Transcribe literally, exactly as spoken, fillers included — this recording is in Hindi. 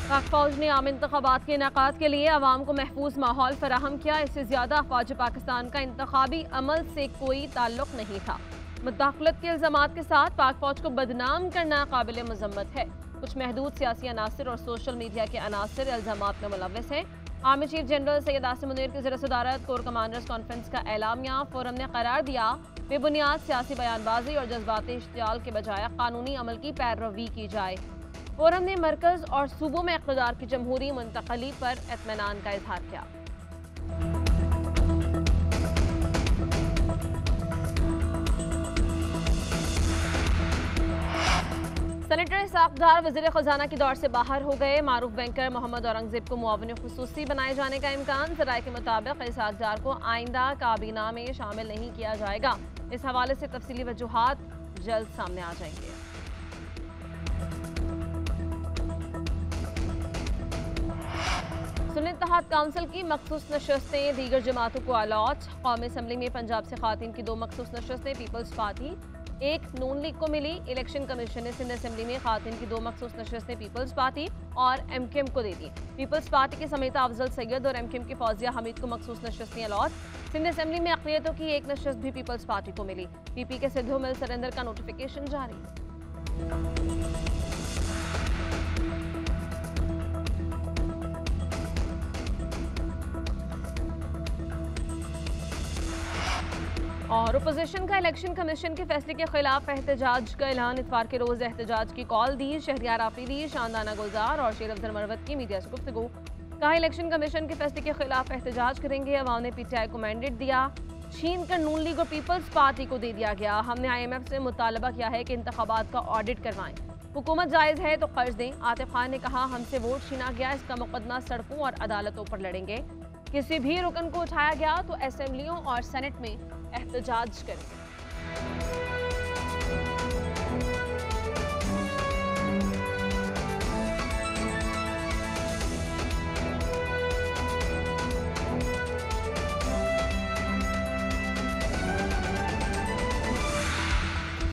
पाक फौज ने आम इंतखाबात के इनेकाद के लिए अवाम को महफूज माहौल फराहम किया। इससे ज्यादा फौज पाकिस्तान का इंतखाबी अमल से कोई ताल्लुक नहीं था। मुदाखलत के इल्जामात के साथ पाक फौज को बदनाम करना काबिल मजम्मत है। कुछ महदूद सियासी अनासर और सोशल मीडिया के अनासर इल्जामात में मुलव्वस हैं। Army chief general Syed Asim Munir की ज़ेर सदारत कोर कमांडर्स कॉन्फ्रेंस का एलामिया फोरम ने करार दिया, बेबुनियाद सियासी बयानबाजी और जज्बाती इश्तियाल के बजाय कानूनी अमल की पैरवी की जाए। फोरम ने मरकज और सूबों में इक़्तिदार की जमहूरी मुंतकली पर इत्मीनान का इजहार किया। सेनेटर इसाक़ वज़ीर ख़जाना की दौर से बाहर हो गए। मारूफ बैंकर मोहम्मद औरंगज़ेब को मुआविन खुसूसी बनाए जाने का इम्कान। ज़राए के मुताबिक इसाक़ को आइंदा काबीना में शामिल नहीं किया जाएगा। इस हवाले से तफसीली वजूहात जल्द सामने आ जाएंगे। सुन्नी इत्तेहाद काउंसिल की मखसूस नशस्तें दीगर जमातों को अलॉट। कौमी असम्बली में पंजाब से खातिन की दो मखसूस नशस्तें पीपल्स पार्टी एक नून लीग को मिली। इलेक्शन कमीशन ने सिंध असम्बली में खातिन की दो मखसूस नशस्तें पीपल्स पार्टी और एम क्यू एम को दे दी। पीपल्स पार्टी के समेत अफजल सैयद और एम क्यू एम की फौजिया हमीद को मखसूस नशस्तें अलॉट। सिंध असम्बली में अक़लियतों की एक नशस्त भी पीपल्स पार्टी को मिली। पी पी के सिद्धू मिल सरेंडर का नोटिफिकेशन जारी। और अपोजिशन का इलेक्शन कमीशन के फैसले के खिलाफ एहतजाज का ऐलान। इतवार के रोज एहतजाज की कॉल दी। शहरियार आफरीदी, शानदाना गुलजार और शेर अफजल मरवत की मीडिया से गुफ्तगू। कहा, इलेक्शन कमीशन के फैसले के खिलाफ एहतजाज करेंगे। अवाम ने पी टी आई को मैंडेट दिया, छीन कर नून लीग और पीपल्स पार्टी को दे दिया गया। हमने आई एम एफ से मुतालबा किया है कि इंतखाबात का ऑडिट करवाएं। हुकूमत जायज़ है तो कर्ज दें। आतिफ खान ने कहा, हमसे वोट छीना गया, इसका मुकदमा सड़कों और अदालतों पर लड़ेंगे। किसी भी रुकन को उठाया गया तो असेंबलियों और सेनेट में एहतजाज करेंगे।